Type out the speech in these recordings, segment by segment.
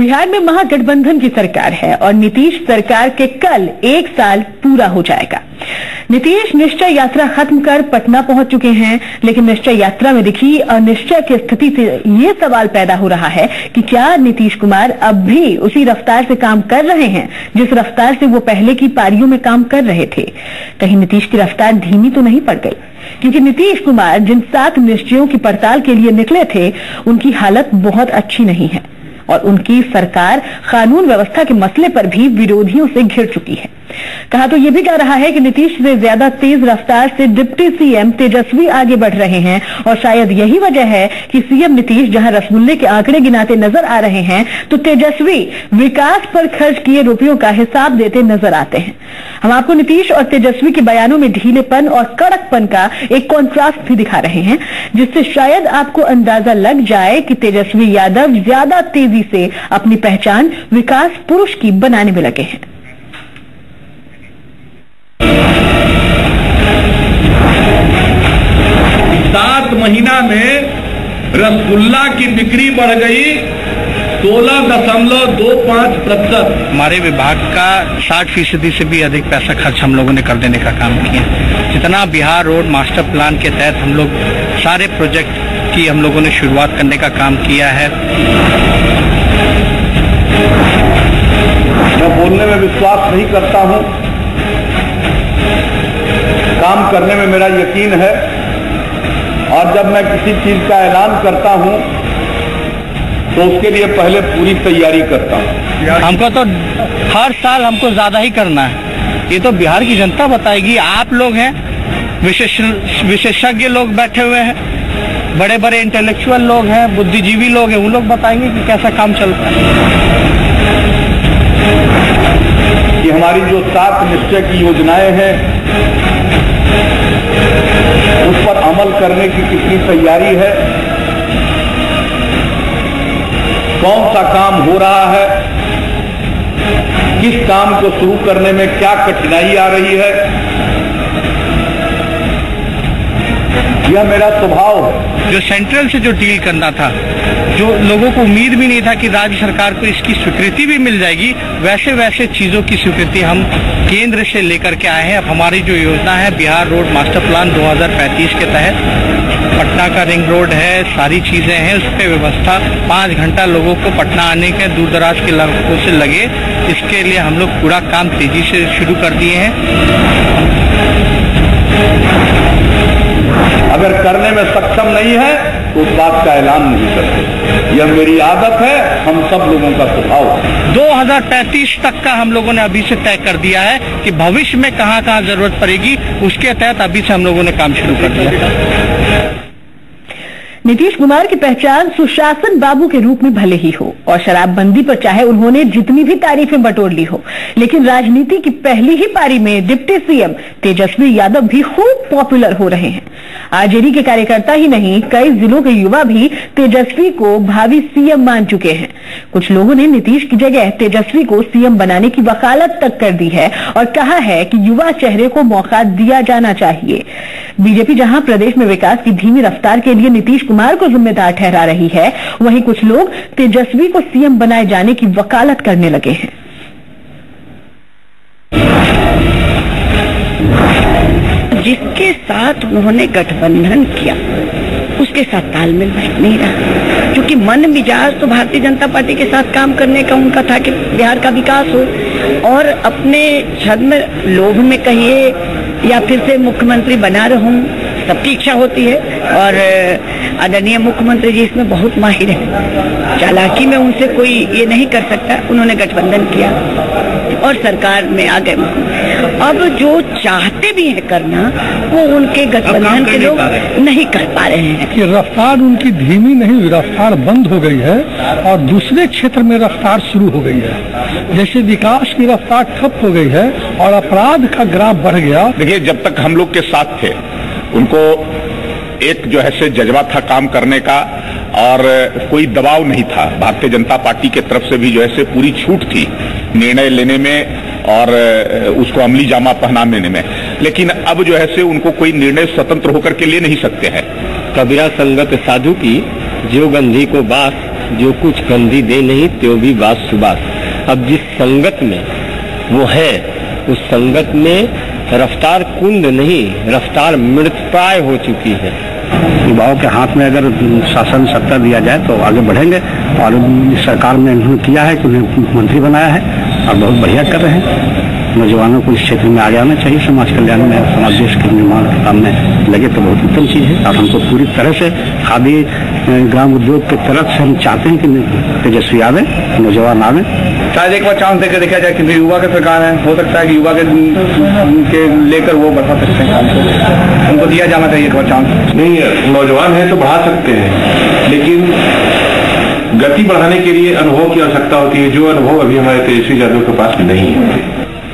बिहार में महागठबंधन की सरकार है और नीतीश सरकार के कल 1 साल पूरा हो जाएगा। नीतीश निश्चय यात्रा खत्म कर पटना पहुंच चुके हैं, लेकिन निश्चय यात्रा में दिखी अनिश्चय की स्थिति से ये सवाल पैदा हो रहा है कि क्या नीतीश कुमार अब भी उसी रफ्तार से काम कर रहे हैं जिस रफ्तार से वो पहले की पारियों में काम कर रहे थे। कहीं नीतीश की रफ्तार धीमी तो नहीं पड़ गई, क्योंकि नीतीश कुमार जिन 7 निश्चयों की पड़ताल के लिए निकले थे उनकी हालत बहुत अच्छी नहीं है और उनकी सरकार कानून व्यवस्था के मसले पर भी विरोधियों से घिर चुकी है। कहा तो यह भी जा रहा है कि नीतीश से ज्यादा तेज रफ्तार से डिप्टी सीएम तेजस्वी आगे बढ़ रहे हैं और शायद यही वजह है कि सीएम नीतीश जहां रसगुल्ले के आंकड़े गिनाते नजर आ रहे हैं तो तेजस्वी विकास पर खर्च किए रुपयों का हिसाब देते नजर आते हैं। हम आपको नीतीश और तेजस्वी के बयानों में ढीलेपन और कड़कपन का एक कॉन्ट्रास्ट भी दिखा रहे हैं, जिससे शायद आपको अंदाजा लग जाए कि तेजस्वी यादव ज्यादा तेजी से अपनी पहचान विकास पुरुष की बनाने में लगे हैं। 7 महीना में रसगुल्ला की बिक्री बढ़ गई 16.25%। हमारे विभाग का 60% से भी अधिक पैसा खर्च हम लोगों ने कर देने का काम किया। जितना बिहार रोड मास्टर प्लान के तहत हम लोग सारे प्रोजेक्ट की हम लोगों ने शुरुआत करने का काम किया है। मैं बोलने में विश्वास नहीं करता हूं, काम करने में मेरा यकीन है और जब मैं किसी चीज का ऐलान करता हूं तो उसके लिए पहले पूरी तैयारी करता हूं। हमको तो हर साल हमको ज्यादा ही करना है, ये तो बिहार की जनता बताएगी। आप लोग हैं, विशेषज्ञ लोग बैठे हुए हैं, बड़े बड़े इंटेलेक्चुअल लोग हैं, बुद्धिजीवी लोग हैं, वो लोग बताएंगे कि कैसा काम चलता है। कि हमारी जो 7 निश्चय की योजनाएं हैं उस पर अमल करने की कितनी तैयारी है, कौन सा काम हो रहा है, किस काम को शुरू करने में क्या कठिनाई आ रही है, यह मेरा स्वभाव है। जो सेंट्रल से जो डील करना था, जो लोगों को उम्मीद भी नहीं था कि राज्य सरकार को इसकी स्वीकृति भी मिल जाएगी, वैसे वैसे चीजों की स्वीकृति हम केंद्र से लेकर के आए हैं। अब हमारी जो योजना है बिहार रोड मास्टर प्लान 2035 के तहत पटना का रिंग रोड है, सारी चीजें हैं, उस पर व्यवस्था 5 घंटा लोगों को पटना आने के दूर दराज के इलाकों से लगे, इसके लिए हम लोग पूरा काम तेजी से शुरू कर दिए हैं। अगर करने में सक्षम नहीं है तो उस बात का ऐलान नहीं करते, यह मेरी आदत है, हम सब लोगों का स्वभाव है। 2035 तक का हम लोगों ने अभी से तय कर दिया है कि भविष्य में कहां कहां जरूरत पड़ेगी, उसके तहत अभी से हम लोगों ने काम शुरू कर दिया। नीतीश कुमार की पहचान सुशासन बाबू के रूप में भले ही हो और शराबबंदी पर चाहे उन्होंने जितनी भी तारीफें बटोर ली हो, लेकिन राजनीति की पहली ही पारी में डिप्टी सीएम तेजस्वी यादव भी खूब पॉपुलर हो रहे हैं। आरजेडी के कार्यकर्ता ही नहीं, कई जिलों के युवा भी तेजस्वी को भावी सीएम मान चुके हैं। कुछ लोगों ने नीतीश की जगह तेजस्वी को सीएम बनाने की वकालत तक कर दी है और कहा है कि युवा चेहरे को मौका दिया जाना चाहिए। बीजेपी जहां प्रदेश में विकास की धीमी रफ्तार के लिए नीतीश कुमार को जिम्मेदार ठहरा रही है, वहीं कुछ लोग तेजस्वी को सीएम बनाए जाने की वकालत करने लगे हैं। जिसके साथ उन्होंने गठबंधन किया उसके साथ तालमेल बैठ नहीं रहा, क्योंकि मन मिजाज तो भारतीय जनता पार्टी के साथ काम करने का उनका था कि बिहार का विकास हो, और अपने छद्म लोभ में कहिए या फिर से मुख्यमंत्री बना रहूं, सबकी इच्छा होती है और आदरणीय मुख्यमंत्री जी इसमें बहुत माहिर है, चालाकी में उनसे कोई ये नहीं कर सकता। उन्होंने गठबंधन किया और सरकार में आ गए। अब जो चाहते भी हैं करना वो उनके गठबंधन के लोग नहीं कर पा रहे हैं कि रफ्तार उनकी धीमी नहीं, रफ्तार बंद हो गई है और दूसरे क्षेत्र में रफ्तार शुरू हो गई है। जैसे विकास की रफ्तार ठप हो गई है और अपराध का ग्राफ बढ़ गया। देखिए, जब तक हम लोग के साथ थे उनको एक जो है से जज्बा था काम करने का और कोई दबाव नहीं था। भारतीय जनता पार्टी के तरफ से भी जो है से पूरी छूट थी निर्णय लेने में और उसको अमली जामा पहनाने में, लेकिन अब जो है से उनको कोई निर्णय स्वतंत्र होकर के ले नहीं सकते हैं। कबीरा संगत साधु की जो गंधी को बास, जो कुछ गंधी दे नहीं त्यो भी बास सुबास। अब जिस संगत में वो है, उस संगत में रफ्तार कुंद नहीं, रफ्तार मृतप्राय हो चुकी है। युवाओं के हाथ में अगर शासन सत्ता दिया जाए तो आगे बढ़ेंगे, और सरकार में उन्होंने किया है कि उन्हें मंत्री बनाया है और बहुत बढ़िया कर रहे हैं। नौजवानों को इस क्षेत्र में आगे आना चाहिए, समाज कल्याण में, समाज देश के निर्माण के काम में लगे तो बहुत उत्तम चीज है। और हमको पूरी तरह से खादी ग्राम उद्योग की तरफ से हम चाहते हैं कि तेजस्वी आवे, नौजवान आवे। शायद एक बार चांस देकर देखा जाए कि युवा की सरकार है, हो सकता है कि युवा के लेकर वो बढ़ा सकते हैं काम को, उनको दिया जाना चाहिए एक बार चांस। नहीं, नौजवान है तो बढ़ा सकते हैं, लेकिन गति बढ़ाने के लिए अनुभव की आवश्यकता होती है, जो अनुभव अभी हमारे तेजस्वी यादव के पास नहीं है।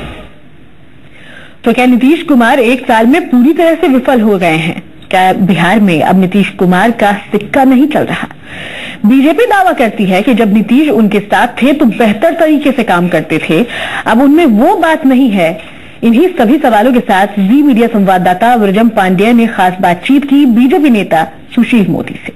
तो क्या नीतीश कुमार एक साल में पूरी तरह से विफल हो गए हैं? क्या बिहार में अब नीतीश कुमार का सिक्का नहीं चल रहा? बीजेपी दावा करती है कि जब नीतीश उनके साथ थे तो बेहतर तरीके से काम करते थे, अब उनमें वो बात नहीं है। इन्हीं सभी सवालों के साथ जी मीडिया संवाददाता ब्रजम पांडेय ने खास बातचीत की बीजेपी नेता सुशील मोदी से।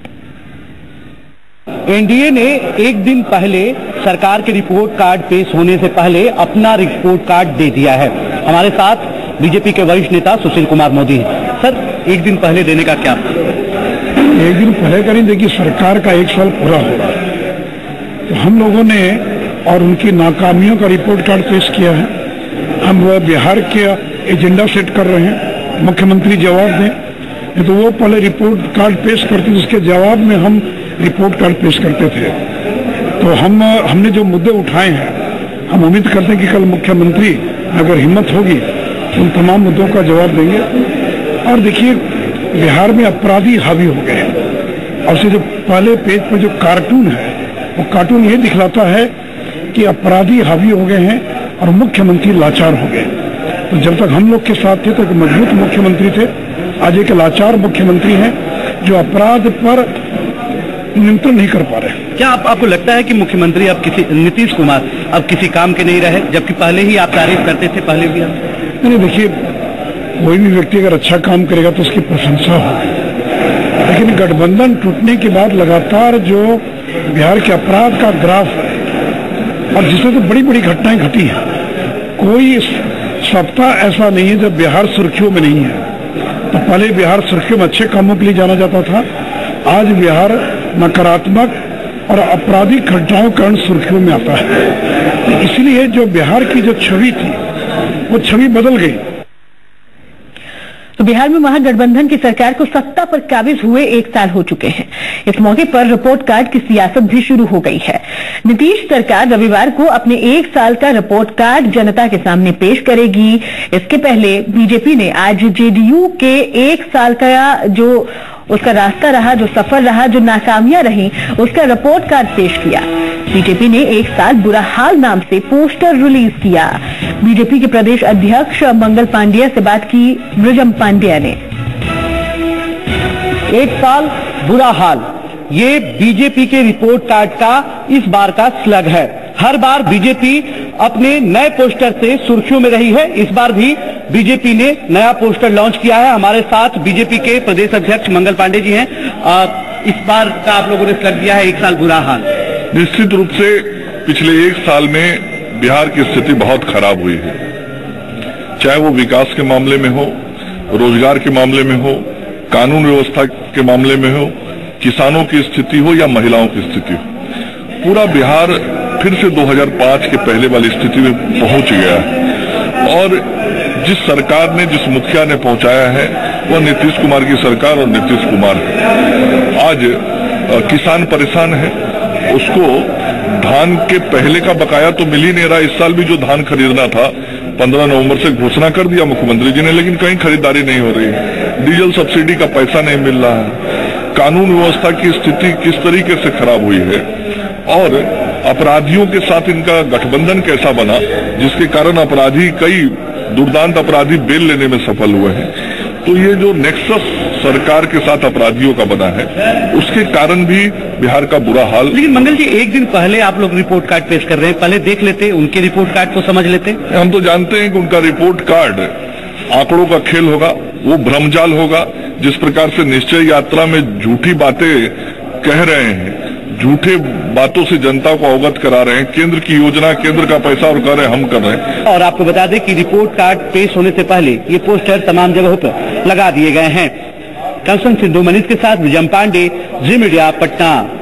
एनडीए ने एक दिन पहले सरकार के रिपोर्ट कार्ड पेश होने से पहले अपना रिपोर्ट कार्ड दे दिया है। हमारे साथ बीजेपी के वरिष्ठ नेता सुशील कुमार मोदी हैं। सर, एक दिन पहले देने का क्या? एक दिन पहले का नहीं, देखिए सरकार का एक साल पूरा हो रहा है, तो हम लोगों ने और उनकी नाकामियों का रिपोर्ट कार्ड पेश किया है। हम बिहार के एजेंडा सेट कर रहे हैं, मुख्यमंत्री जवाब दें, तो वो पहले रिपोर्ट कार्ड पेश करते थे, उसके जवाब में हम रिपोर्ट कार्ड पेश करते थे। तो हमने जो मुद्दे उठाए हैं, हम उम्मीद करते हैं कि कल मुख्यमंत्री अगर हिम्मत होगी उन तमाम मुद्दों का जवाब देंगे। और देखिए, बिहार में अपराधी हावी हो गए हैं, और से जो पहले पेज पर जो कार्टून है, वो कार्टून ये दिखलाता है कि अपराधी हावी हो गए हैं और मुख्यमंत्री लाचार हो गए। तो जब तक हम लोग के साथ थे तो एक मजबूत मुख्यमंत्री थे, आज एक लाचार मुख्यमंत्री हैं जो अपराध पर नियंत्रण नहीं कर पा रहे। क्या आपको लगता है कि मुख्यमंत्री अब नीतीश कुमार अब किसी काम के नहीं रहे, जबकि पहले ही आप तारीफ करते थे? पहले भी आप नहीं, देखिए, कोई भी व्यक्ति अगर अच्छा काम करेगा तो उसकी प्रशंसा होगी, लेकिन गठबंधन टूटने के बाद लगातार जो बिहार के अपराध का ग्राफ है, और जिससे तो बड़ी बड़ी घटनाएं घटी हैं, कोई सप्ताह ऐसा नहीं है जब बिहार सुर्खियों में नहीं है। तो पहले बिहार सुर्खियों में अच्छे कामों के लिए जाना जाता था, आज बिहार नकारात्मक और आपराधिक घटनाओं के कारण सुर्खियों में आता है। इसलिए जो बिहार की जो छवि थी वो छवि बदल गई। तो बिहार में महागठबंधन की सरकार को सत्ता पर काबिज हुए एक साल हो चुके हैं। इस मौके पर रिपोर्ट कार्ड की सियासत भी शुरू हो गई है। नीतीश सरकार रविवार को अपने एक साल का रिपोर्ट कार्ड जनता के सामने पेश करेगी। इसके पहले बीजेपी ने आज जेडीयू के एक साल का जो उसका रास्ता रहा, जो सफर रहा, जो नाकामियां रही, उसका रिपोर्ट कार्ड पेश किया। बीजेपी ने एक साल बुरा हाल नाम से पोस्टर रिलीज किया। बीजेपी के प्रदेश अध्यक्ष मंगल पांडेय से बात की ब्रजम पांडेय ने। एक साल बुरा हाल, ये बीजेपी के रिपोर्ट कार्ड का इस बार का स्लग है। हर बार बीजेपी अपने नए पोस्टर से सुर्खियों में रही है। इस बार भी बीजेपी ने नया पोस्टर लॉन्च किया है। हमारे साथ बीजेपी के प्रदेश अध्यक्ष मंगल पांडे जी हैं। इस बार का आप लोगों ने स्लग दिया है, एक साल बुरा हाल। निश्चित रूप से पिछले एक साल में बिहार की स्थिति बहुत खराब हुई है, चाहे वो विकास के मामले में हो, रोजगार के मामले में हो, कानून व्यवस्था के मामले में हो, किसानों की स्थिति हो या महिलाओं की स्थिति हो। पूरा बिहार फिर से 2005 के पहले वाली स्थिति में पहुंच गया है। और जिस सरकार ने, जिस मुखिया ने पहुंचाया है, वह नीतीश कुमार की सरकार और नीतीश कुमार है। आज किसान परेशान है, उसको धान के पहले का बकाया तो मिल ही नहीं रहा। इस साल भी जो धान खरीदना था 15 नवंबर से घोषणा कर दिया मुख्यमंत्री जी ने, लेकिन कहीं खरीदारी नहीं हो रही। डीजल सब्सिडी का पैसा नहीं मिल रहा है। कानून व्यवस्था की स्थिति किस तरीके से खराब हुई है, और अपराधियों के साथ इनका गठबंधन कैसा बना, जिसके कारण अपराधी, कई दुर्दांत अपराधी बेल लेने में सफल हुए हैं। तो ये जो नेक्सस सरकार के साथ अपराधियों का बना है, उसके कारण भी बिहार का बुरा हाल। लेकिन मंगल जी, एक दिन पहले आप लोग रिपोर्ट कार्ड पेश कर रहे हैं, पहले देख लेते, उनके रिपोर्ट कार्ड को समझ लेते। हम तो जानते हैं कि उनका रिपोर्ट कार्ड आंकड़ों का खेल होगा, वो भ्रमजाल होगा। जिस प्रकार से निश्चय यात्रा में झूठी बातें कह रहे हैं, झूठे बातों से जनता को अवगत करा रहे हैं। केंद्र की योजना, केंद्र का पैसा और कह रहे हैं हम कर रहे हैं। और आपको बता दें कि रिपोर्ट कार्ड पेश होने से पहले ये पोस्टर तमाम जगहों पर लगा दिए गए हैं। कंसन सिंधु मनीष के साथ विजय पांडे, जी मीडिया, पटना।